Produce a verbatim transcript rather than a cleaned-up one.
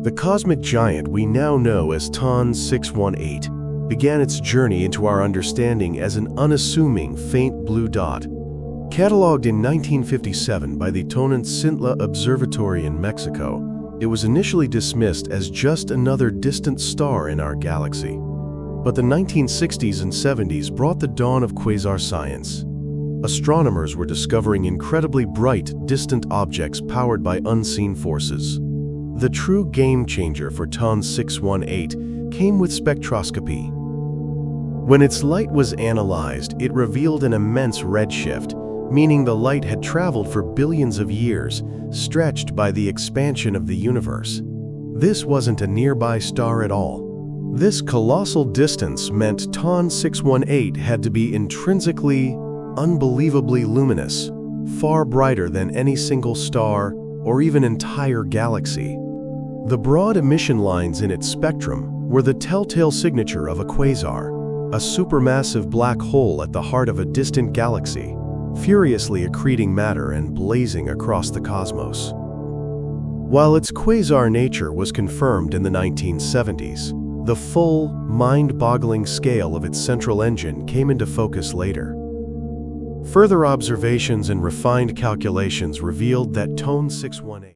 The cosmic giant we now know as T O N six one eight began its journey into our understanding as an unassuming faint blue dot. Catalogued in nineteen fifty-seven by the Tonantzintla Observatory in Mexico, it was initially dismissed as just another distant star in our galaxy. But the nineteen sixties and seventies brought the dawn of quasar science. Astronomers were discovering incredibly bright, distant objects powered by unseen forces. The true game-changer for T O N six one eight came with spectroscopy. When its light was analyzed, it revealed an immense redshift, meaning the light had traveled for billions of years, stretched by the expansion of the universe. This wasn't a nearby star at all. This colossal distance meant T O N six one eight had to be intrinsically, unbelievably luminous, far brighter than any single star or even entire galaxy. The broad emission lines in its spectrum were the telltale signature of a quasar, a supermassive black hole at the heart of a distant galaxy, furiously accreting matter and blazing across the cosmos. While its quasar nature was confirmed in the nineteen seventies, the full, mind-boggling scale of its central engine came into focus later. Further observations and refined calculations revealed that T O N six one eight